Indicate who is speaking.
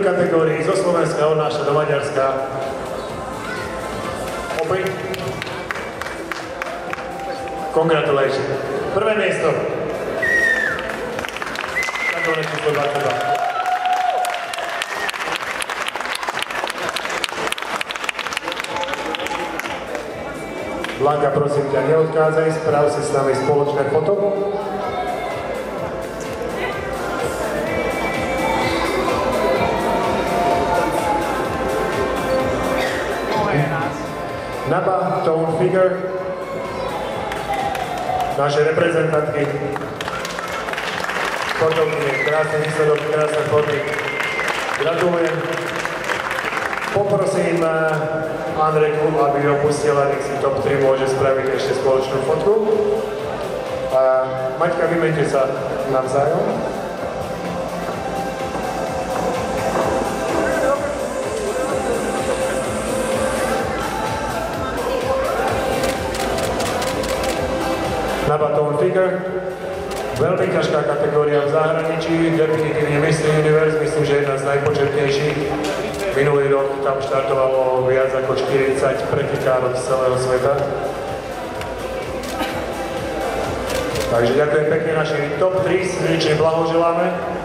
Speaker 1: kategórii zo Slovenska odnáša do Maďarska Opre. Congratulations. Prvé miesto. Kategória číslo 22. Blanka, prosím ťa, neodchádzaj, sprav si s nami spoločné foto. NABBA, Tone Figure, naše reprezentantky, sportovkyne, krásny výsledok, krásne foty. Gratulujem. Poprosím Andrejku, aby opustila, nech si top 3 môže spraviť ešte spoločnú fotku. Maťka, vymente sa navzájom. NABBA Tone Figure. Veľmi ťažká kategória v zahraničí, definitívne Miss Universe, myslím, že jedna z najpočetnejších. Minulý rok tam štartovalo viac ako 40 pretekárov z celého sveta. Takže ďakujem pekne, naši top 3, srdečne blahoželáme.